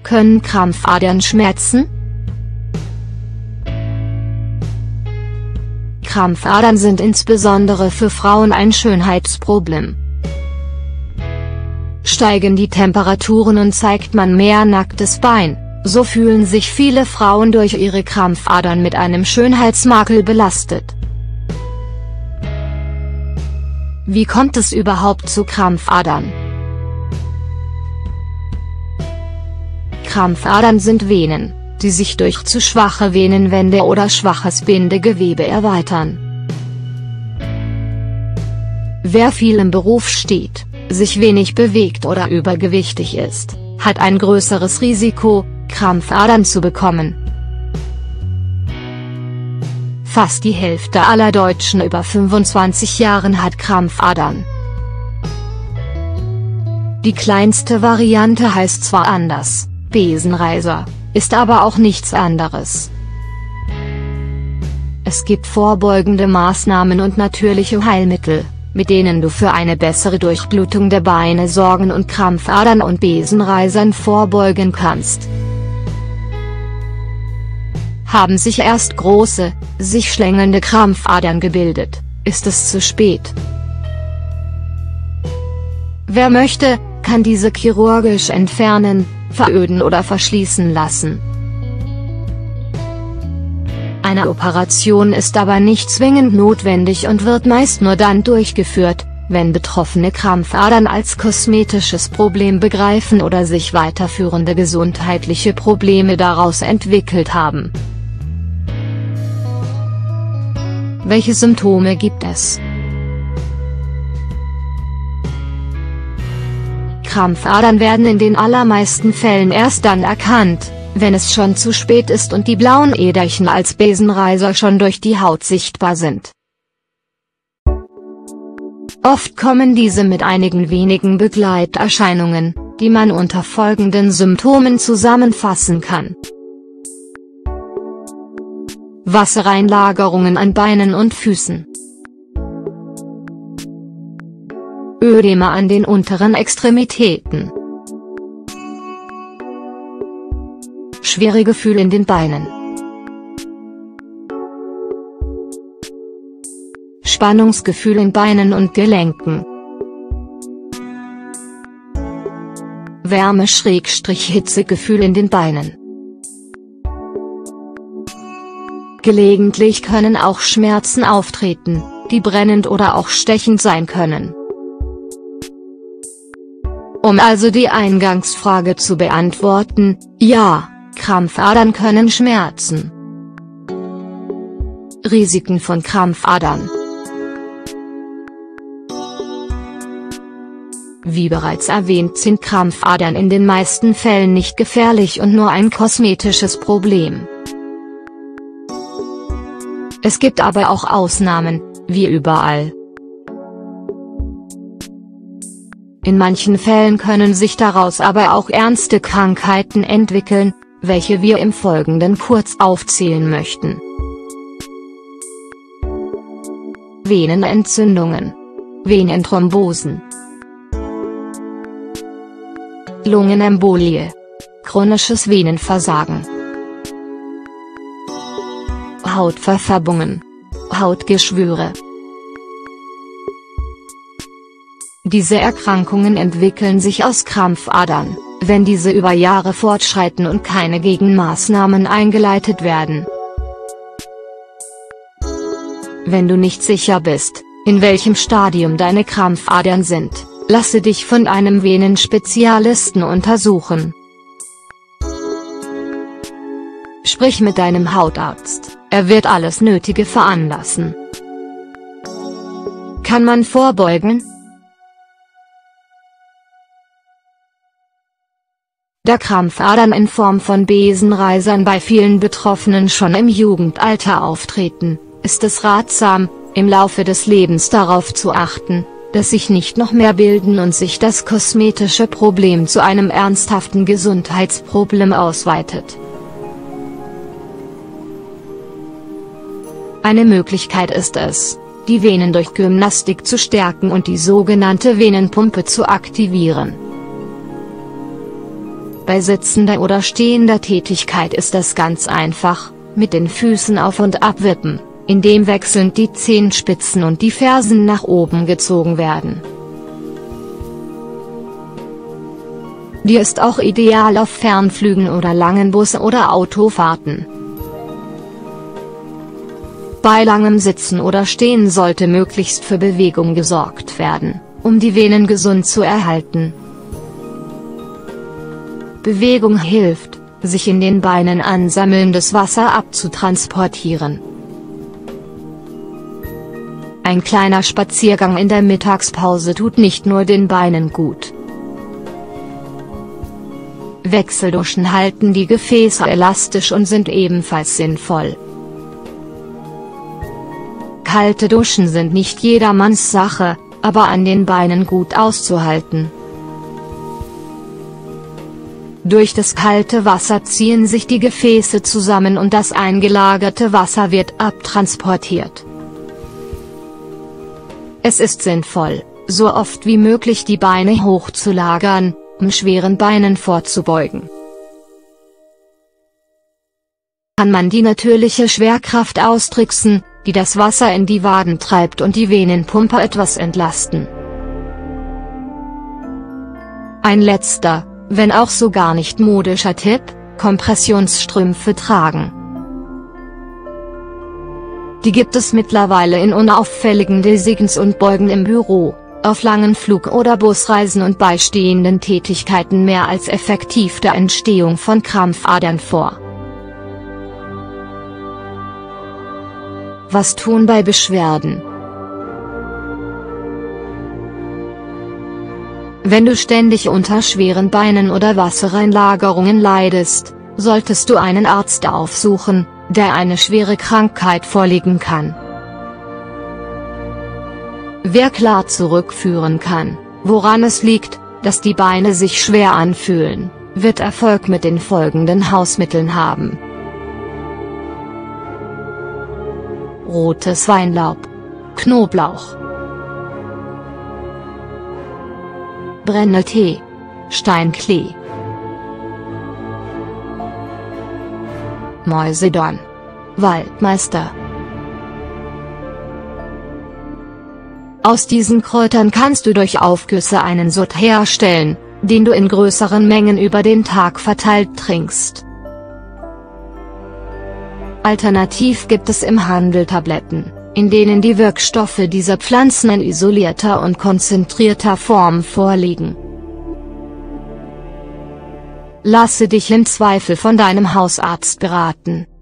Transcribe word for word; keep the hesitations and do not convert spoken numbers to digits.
Können Krampfadern schmerzen? Krampfadern sind insbesondere für Frauen ein Schönheitsproblem. Steigen die Temperaturen und zeigt man mehr nacktes Bein, so fühlen sich viele Frauen durch ihre Krampfadern mit einem Schönheitsmakel belastet. Wie kommt es überhaupt zu Krampfadern? Krampfadern sind Venen, die sich durch zu schwache Venenwände oder schwaches Bindegewebe erweitern. Wer viel im Beruf steht, sich wenig bewegt oder übergewichtig ist, hat ein größeres Risiko, Krampfadern zu bekommen. Fast die Hälfte aller Deutschen über fünfundzwanzig Jahren hat Krampfadern. Die kleinste Variante heißt zwar anders, Besenreiser, ist aber auch nichts anderes. Es gibt vorbeugende Maßnahmen und natürliche Heilmittel, mit denen du für eine bessere Durchblutung der Beine sorgen und Krampfadern und Besenreisern vorbeugen kannst. Haben sich erst große, sich schlängelnde Krampfadern gebildet, ist es zu spät. Wer möchte, kann diese chirurgisch entfernen, veröden oder verschließen lassen. Eine Operation ist aber nicht zwingend notwendig und wird meist nur dann durchgeführt, wenn Betroffene Krampfadern als kosmetisches Problem begreifen oder sich weiterführende gesundheitliche Probleme daraus entwickelt haben. Welche Symptome gibt es? Krampfadern werden in den allermeisten Fällen erst dann erkannt, wenn es schon zu spät ist und die blauen Äderchen als Besenreiser schon durch die Haut sichtbar sind. Oft kommen diese mit einigen wenigen Begleiterscheinungen, die man unter folgenden Symptomen zusammenfassen kann: Wassereinlagerungen an Beinen und Füßen, Ödeme an den unteren Extremitäten, schwere Gefühle in den Beinen, Spannungsgefühl in Beinen und Gelenken, Wärme-Hitzegefühl in den Beinen. Gelegentlich können auch Schmerzen auftreten, die brennend oder auch stechend sein können. Um also die Eingangsfrage zu beantworten: Ja, Krampfadern können schmerzen. Risiken von Krampfadern. Wie bereits erwähnt, sind Krampfadern in den meisten Fällen nicht gefährlich und nur ein kosmetisches Problem. Es gibt aber auch Ausnahmen, wie überall. In manchen Fällen können sich daraus aber auch ernste Krankheiten entwickeln, welche wir im Folgenden kurz aufzählen möchten. Venenentzündungen, Venenthrombosen, Lungenembolie, chronisches Venenversagen, Hautverfärbungen, Hautgeschwüre. Diese Erkrankungen entwickeln sich aus Krampfadern, wenn diese über Jahre fortschreiten und keine Gegenmaßnahmen eingeleitet werden. Wenn du nicht sicher bist, in welchem Stadium deine Krampfadern sind, lasse dich von einem Venenspezialisten untersuchen. Sprich mit deinem Hautarzt, er wird alles Nötige veranlassen. Kann man vorbeugen? Da Krampfadern in Form von Besenreisern bei vielen Betroffenen schon im Jugendalter auftreten, ist es ratsam, im Laufe des Lebens darauf zu achten, dass sich nicht noch mehr bilden und sich das kosmetische Problem zu einem ernsthaften Gesundheitsproblem ausweitet. Eine Möglichkeit ist es, die Venen durch Gymnastik zu stärken und die sogenannte Venenpumpe zu aktivieren. Bei sitzender oder stehender Tätigkeit ist das ganz einfach, mit den Füßen auf und ab wippen, indem wechselnd die Zehenspitzen und die Fersen nach oben gezogen werden. Die ist auch ideal auf Fernflügen oder langen Bus- oder Autofahrten. Bei langem Sitzen oder Stehen sollte möglichst für Bewegung gesorgt werden, um die Venen gesund zu erhalten. Bewegung hilft, sich in den Beinen ansammelndes Wasser abzutransportieren. Ein kleiner Spaziergang in der Mittagspause tut nicht nur den Beinen gut. Wechselduschen halten die Gefäße elastisch und sind ebenfalls sinnvoll. Kalte Duschen sind nicht jedermanns Sache, aber an den Beinen gut auszuhalten. Durch das kalte Wasser ziehen sich die Gefäße zusammen und das eingelagerte Wasser wird abtransportiert. Es ist sinnvoll, so oft wie möglich die Beine hochzulagern, um schweren Beinen vorzubeugen. Kann man die natürliche Schwerkraft austricksen, die das Wasser in die Waden treibt und die Venenpumpe etwas entlasten. Ein letzter, wenn auch so gar nicht modischer Tipp: Kompressionsstrümpfe tragen. Die gibt es mittlerweile in unauffälligen Designs und Beugen im Büro, auf langen Flug- oder Busreisen und bei stehenden Tätigkeiten mehr als effektiv der Entstehung von Krampfadern vor. Was tun bei Beschwerden? Wenn du ständig unter schweren Beinen oder Wassereinlagerungen leidest, solltest du einen Arzt aufsuchen, der eine schwere Krankheit vorliegen kann. Wer klar zurückführen kann, woran es liegt, dass die Beine sich schwer anfühlen, wird Erfolg mit den folgenden Hausmitteln haben: Rotes Weinlaub, Knoblauch, Brenneltee, Steinklee, Mäusedorn, Waldmeister. Aus diesen Kräutern kannst du durch Aufgüsse einen Sud herstellen, den du in größeren Mengen über den Tag verteilt trinkst. Alternativ gibt es im Handel Tabletten, in denen die Wirkstoffe dieser Pflanzen in isolierter und konzentrierter Form vorliegen. Lasse dich im Zweifel von deinem Hausarzt beraten.